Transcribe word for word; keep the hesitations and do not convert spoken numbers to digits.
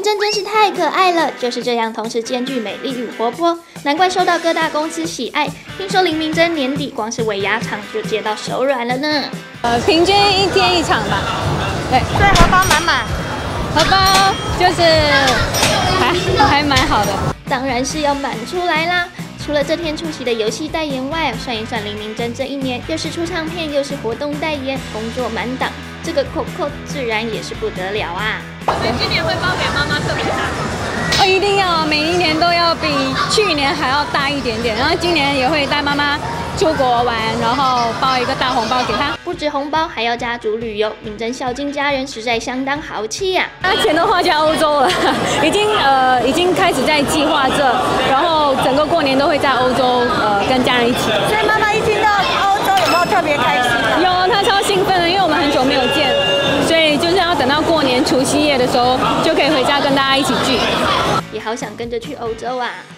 真真是太可爱了，就是这样同时兼具美丽与活泼，难怪受到各大公司喜爱。听说林明真年底光是尾牙场就接到手软了呢。 呃，平均一天一场吧。对， 所以荷包满满， 荷包就是还还蛮好的。 当然是要满出来啦。除了这天出席的游戏代言外，算一算林明真这一年又是出唱片又是活动代言，工作满档，这个扣扣自然也是不得了啊！ 所以今年会包给妈妈特别大。 哦，一定要，每一年都要比去年还要大一点点。然后今年也会带妈妈出国玩，然后包一个大红包给她。 不止红包，还要家族旅游，明真孝敬家人，实在相当豪气呀、 啊！他钱都花在欧洲了，已经呃已经开始在计划这，然后整个过年都会在欧洲呃跟家人一起。 所以妈妈一听到欧洲有没有特别开心啊？ 有，她超兴奋的，因为我们很久没有见，所以就是要等到过年除夕夜的时候就可以回家跟大家一起聚。 也好想跟着去欧洲啊！